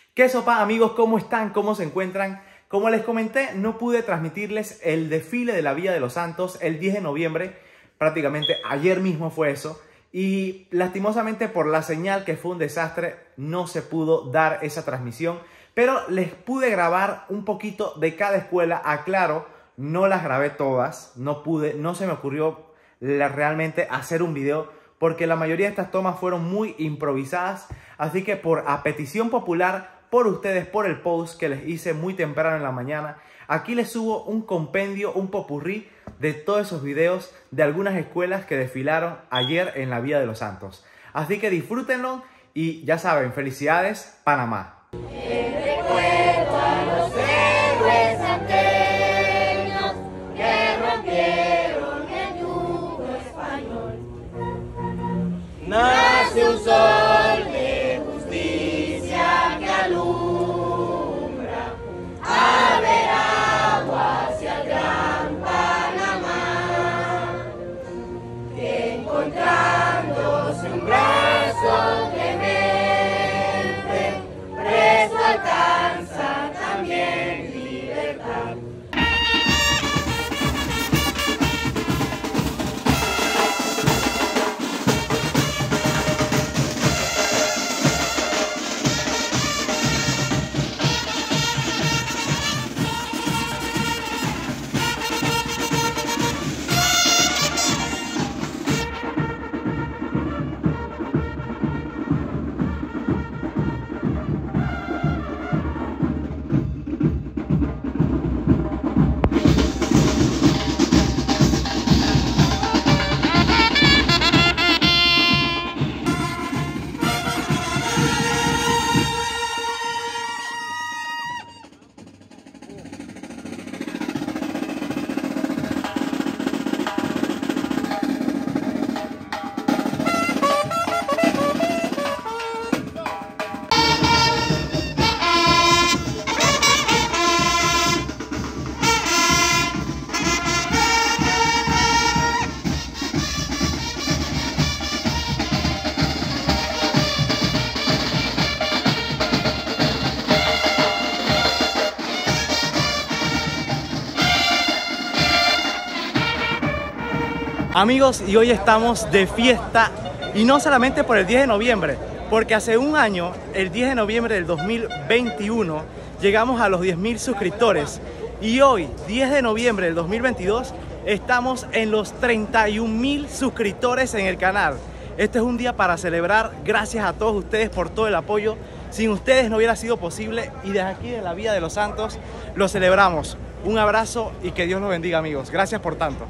¿Qué sopa, amigos? ¿Cómo están? ¿Cómo se encuentran? Como les comenté, no pude transmitirles el desfile de la Villa de los Santos el 10 de noviembre. Prácticamente ayer mismo fue eso. Y lastimosamente por la señal, que fue un desastre, no se pudo dar esa transmisión. Pero les pude grabar un poquito de cada escuela. Aclaro, no las grabé todas. No se me ocurrió realmente hacer un video, porque la mayoría de estas tomas fueron muy improvisadas. Así que a petición popular, por ustedes, por el post que les hice muy temprano en la mañana, aquí les subo un compendio, un popurrí de todos esos videos de algunas escuelas que desfilaron ayer en la Villa de los Santos. Así que disfrútenlo y ya saben, felicidades Panamá. Recuerdo a los héroes santeños que rompieron el yugo español. Nace un sol de justicia que alumbra a ver agua hacia el gran Panamá, que encontrándose un brazo clemente, presto alcanza también libertad. Amigos, y hoy estamos de fiesta, y no solamente por el 10 de noviembre, porque hace un año, el 10 de noviembre del 2021, llegamos a los 10.000 suscriptores. Y hoy, 10 de noviembre del 2022, estamos en los 31.000 suscriptores en el canal. Este es un día para celebrar. Gracias a todos ustedes por todo el apoyo. Sin ustedes no hubiera sido posible, y desde aquí de la Villa de los Santos lo celebramos. Un abrazo y que Dios los bendiga, amigos. Gracias por tanto.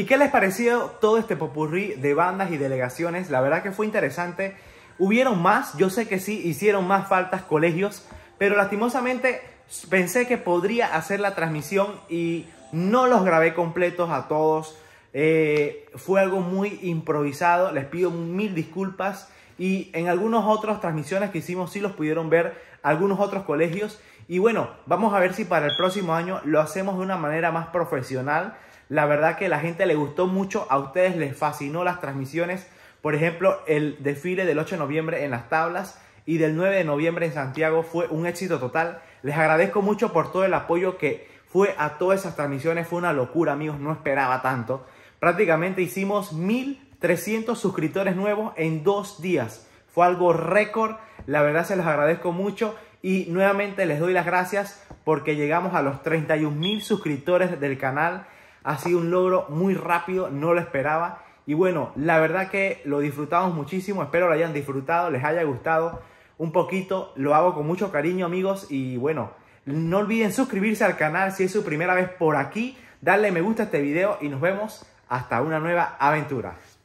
qué les pareció todo este popurrí de bandas y delegaciones? La verdad que fue interesante. Hubieron más, yo sé que sí, hicieron más faltas colegios, pero lastimosamente pensé que podría hacer la transmisión y no los grabé completos a todos. Fue algo muy improvisado, les pido mil disculpas. Y en algunas otras transmisiones que hicimos sí los pudieron ver algunos otros colegios. Y bueno, vamos a ver si para el próximo año lo hacemos de una manera más profesional. La verdad que la gente le gustó mucho, a ustedes les fascinó las transmisiones. Por ejemplo, el desfile del 8 de noviembre en Las Tablas y del 9 de noviembre en Santiago fue un éxito total. Les agradezco mucho por todo el apoyo que fue a todas esas transmisiones. Fue una locura, amigos, no esperaba tanto. Prácticamente hicimos 1300 suscriptores nuevos en 2 días. Fue algo récord, la verdad se los agradezco mucho. Y nuevamente les doy las gracias porque llegamos a los 31.000 suscriptores del canal. Ha sido un logro muy rápido, no lo esperaba. Y bueno, la verdad que lo disfrutamos muchísimo. Espero lo hayan disfrutado, les haya gustado un poquito. Lo hago con mucho cariño, amigos. Y bueno, no olviden suscribirse al canal si es su primera vez por aquí. Darle me gusta a este video y nos vemos hasta una nueva aventura.